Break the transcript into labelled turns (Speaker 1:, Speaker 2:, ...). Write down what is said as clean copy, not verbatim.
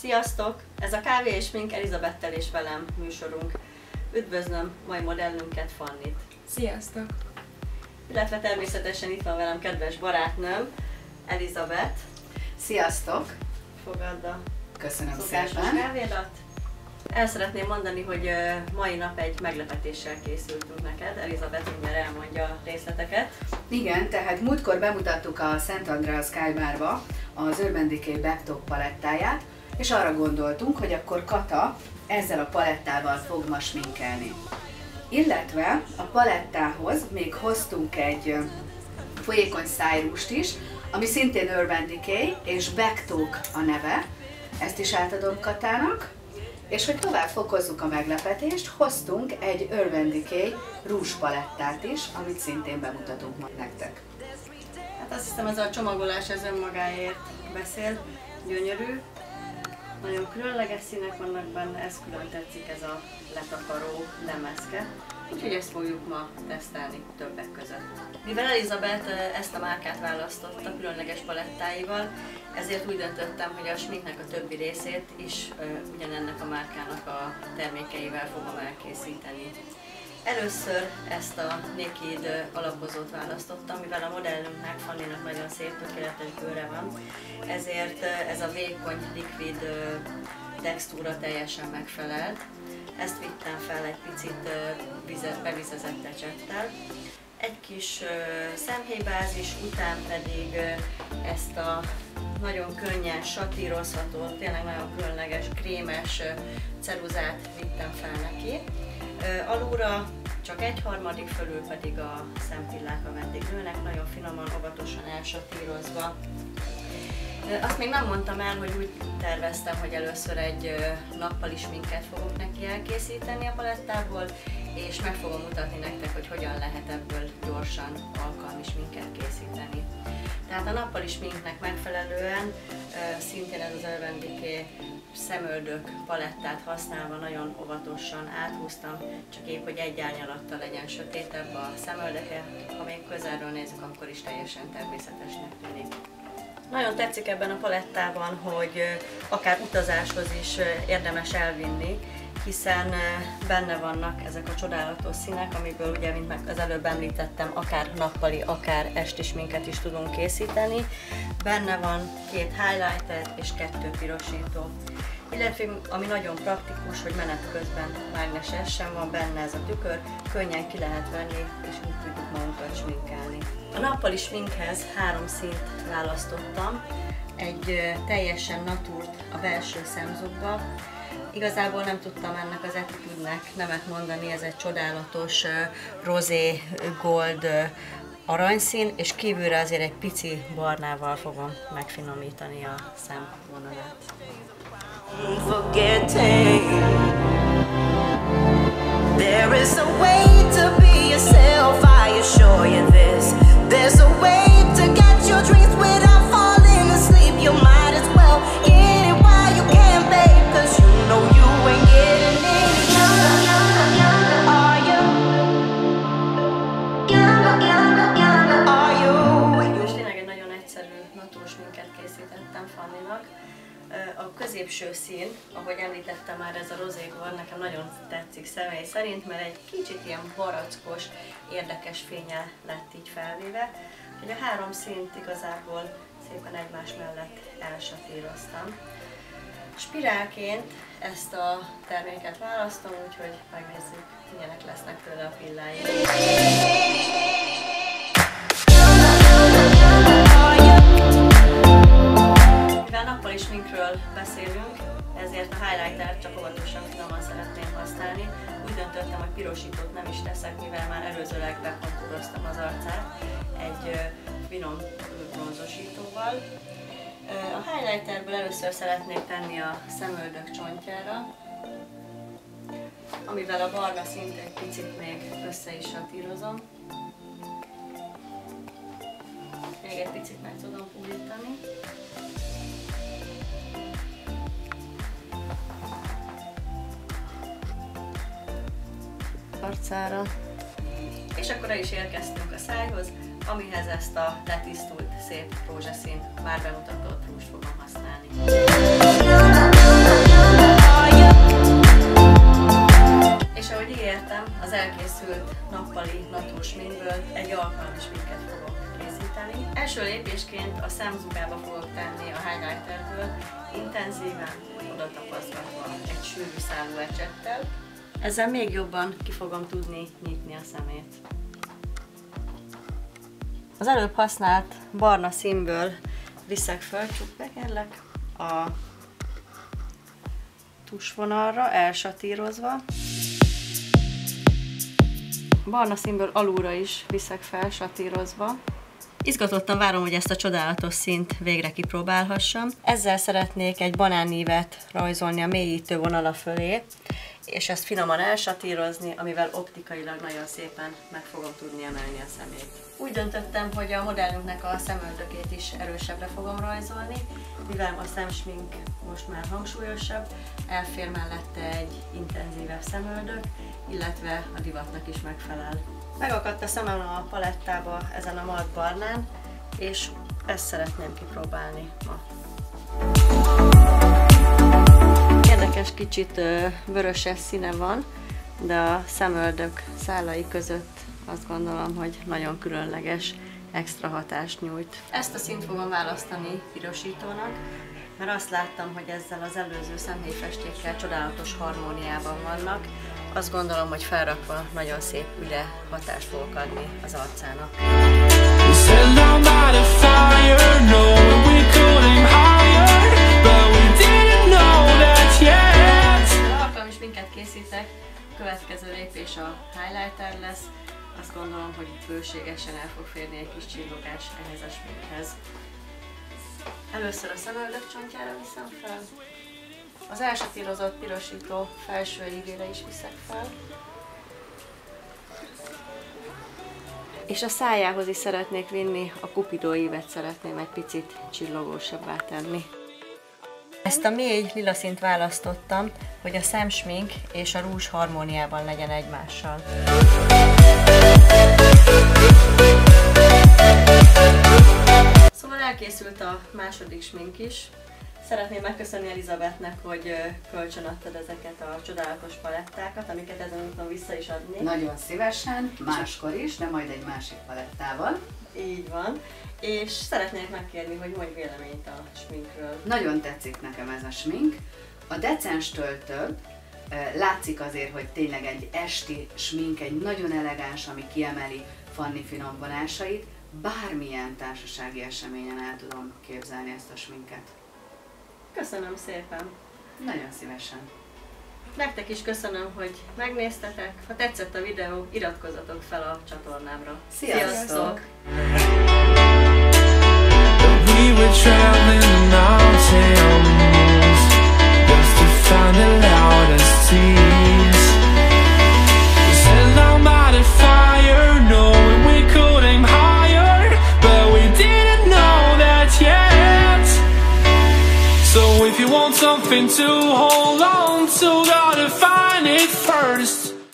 Speaker 1: Sziasztok! Ez a Kávé és Smink Elizabettel és velem műsorunk. Üdvözlöm mai modellünket, Fannit.
Speaker 2: Sziasztok!
Speaker 1: Illetve természetesen itt van velem kedves barátnőm, Elizabeth.
Speaker 3: Sziasztok!
Speaker 1: Fogadd a
Speaker 3: Köszönöm
Speaker 1: szokásos
Speaker 3: szépen!
Speaker 1: kávédat. El szeretném mondani, hogy mai nap egy meglepetéssel készültünk neked. Elizabeth mindjárt elmondja a részleteket.
Speaker 3: Igen, tehát múltkor bemutattuk a Szent Andrea Sky Barba az Urban Decay Backtalk palettáját, és arra gondoltunk, hogy akkor Kata ezzel a palettával fog ma sminkelni. Illetve a palettához még hoztunk egy folyékony szájrúst is, ami szintén Urban Decay, és Backtalk a neve. Ezt is átadom Katának. És hogy tovább fokozzuk a meglepetést, hoztunk egy Urban Decay rúzspalettát is, amit szintén bemutatunk majd nektek.
Speaker 1: Hát azt hiszem, ez a csomagolás ez önmagáért beszél, gyönyörű. Nagyon különleges színek vannak benne, ez külön tetszik, ez a letakaró lemezke. Úgyhogy ezt fogjuk ma tesztelni többek között. Mivel Elizabeth ezt a márkát választotta különleges palettáival, ezért úgy döntöttem, hogy a sminknek a többi részét is ugyanennek a márkának a termékeivel fogom elkészíteni. Először ezt a Naked alapozót választottam, mivel a modellünknek, Fanninak nagyon szép, tökéletes bőre van, ezért ez a vékony, likvid textúra teljesen megfelelt. Ezt vittem fel egy picit bevizezett ecsettel. Egy kis személybázis, után pedig ezt a nagyon könnyen satírozható, tényleg nagyon különleges, krémes ceruzát vittem fel neki. Alulra csak 1/3, fölül pedig a szempillák, ameddig nőnek, nagyon finoman, óvatosan elsatírozva. Azt még nem mondtam el, hogy úgy terveztem, hogy először egy nappali sminket fogok neki elkészíteni a palettából, és meg fogom mutatni nektek, hogy hogyan lehet ebből gyorsan alkalmi sminket készíteni. Tehát a nappali sminknek megfelelően szintén ez az Urban Decay szemöldök palettát használva nagyon óvatosan áthúztam, csak épp, hogy egy árnyalattal legyen sötétebb a szemöldöke, ha még közelről nézzük, akkor is teljesen természetesnek tűnik. Nagyon tetszik ebben a palettában, hogy akár utazáshoz is érdemes elvinni, hiszen benne vannak ezek a csodálatos színek, amiből ugye, mint meg az előbb említettem, akár nappali, akár esti sminket is tudunk készíteni. Benne van 2 highlighter és 2 pirosító. Illetve ami nagyon praktikus, hogy menet közben mágneses sem van benne ez a tükör, könnyen ki lehet venni, és úgy tudjuk magunkat sminkelni. A nappali sminkhez 3 színt választottam, egy teljesen natúrt a belső szemzugba. Igazából nem tudtam ennek az Attitude-nek nemet mondani, ez egy csodálatos rozé gold aranyszín, és kívülre azért egy pici barnával fogom megfinomítani a szemvonalát. There is a way to be yourself, I assure you this. There's a way to get your dreams without falling asleep. You might as well get it while you can, babe, 'cause you know you ain't getting any younger. Are you? Are you? Most tényleg egy nagyon egyszerű natúr sminket készítettem Fanninak. A középső szín, ahogy említettem már, ez a rozégor, nekem nagyon tetszik személy szerint, mert egy kicsit ilyen barackos, érdekes fénnyel lett így felvéve. Úgyhogy a 3 színt igazából szépen egymás mellett elsatíroztam. Spirálként ezt a terméket választom, úgyhogy megnézzük, milyenek lesznek tőle a pillái. Nappali sminkről beszélünk, ezért a highlightert csak óvatosan, finoman szeretném használni. Úgy döntöttem, hogy pirosítót nem is teszek, mivel már előzőleg bekontúroztam az arcát egy finom bronzosítóval. A highlighterből először szeretnék tenni a szemöldök csontjára, amivel a barna szint egy picit még össze is satírozom. Még egy picit meg tudom puhítani. Arcára. És akkor el is érkeztünk a szájhoz, amihez ezt a letisztult, szép rózsaszín, már bemutatott rúst fogom használni. az elkészült nappali natúrsminkből egy alkalmi sminket fogok készíteni. Első lépésként a szemzugába fogok tenni a highlighterből, intenzíven oda tapasztatva egy sűrű szálú ecsettel. Ezzel még jobban ki fogom tudni nyitni a szemét. Az előbb használt barna színből viszek föl, csukd be kérlek, a tusvonalra elsatírozva. Barna színből alulra is viszek fel satírozva. Izgatottan várom, hogy ezt a csodálatos színt végre kipróbálhassam. Ezzel szeretnék egy banánnívet rajzolni a mélyítő vonala fölé, és ezt finoman elsatírozni, amivel optikailag nagyon szépen meg fogom tudni emelni a szemét. Úgy döntöttem, hogy a modellünknek a szemöldökét is erősebbre fogom rajzolni, mivel a szemsmink most már hangsúlyosabb, elfér mellette egy intenzívebb szemöldök, illetve a divatnak is megfelel. Megakadt a szemem a palettába ezen a mat barnán, és ezt szeretném kipróbálni ma. Érdekes, kicsit vöröses színe van, de a szemöldök szálai között azt gondolom, hogy nagyon különleges, extra hatást nyújt. Ezt a színt fogom választani pirosítónak, mert azt láttam, hogy ezzel az előző szemhéjfestékkel csodálatos harmóniában vannak. Azt gondolom, hogy felrakva nagyon szép üde hatást fogok adni az arcának. Ha alkalmi sminket készítek, a következő lépés a highlighter lesz. Azt gondolom, hogy itt bőségesen el fog férni egy kis csillogás ehhez a sminkhez. Először a szemöldök csontjára viszem fel. Az elsatírozott pirosító felső ívére is viszek fel. És a szájához is szeretnék vinni, a Cupido ívet szeretném egy picit csillogósabbá tenni. Ezt a mély lila színt választottam, hogy a szemsmink és a rúzs harmóniában legyen egymással. Szóval elkészült a második smink is. Szeretném megköszönni Elizabethnek, hogy kölcsönadtad ezeket a csodálatos palettákat, amiket ezen úton vissza is adnék.
Speaker 3: Nagyon szívesen, máskor is, de majd egy másik palettával.
Speaker 1: Így van. És szeretnék megkérni, hogy mondj véleményt a sminkről.
Speaker 3: Nagyon tetszik nekem ez a smink. A decenstől több, látszik azért, hogy tényleg egy esti smink, egy nagyon elegáns, ami kiemeli Fanni finom vonásait. Bármilyen társasági eseményen el tudom képzelni ezt a sminket.
Speaker 1: Köszönöm szépen!
Speaker 3: Nagyon szívesen!
Speaker 1: Nektek is köszönöm, hogy megnéztetek. Ha tetszett a videó, iratkozzatok fel a csatornámra.
Speaker 3: Sziasztok!
Speaker 2: Something to hold on to, gotta find it first.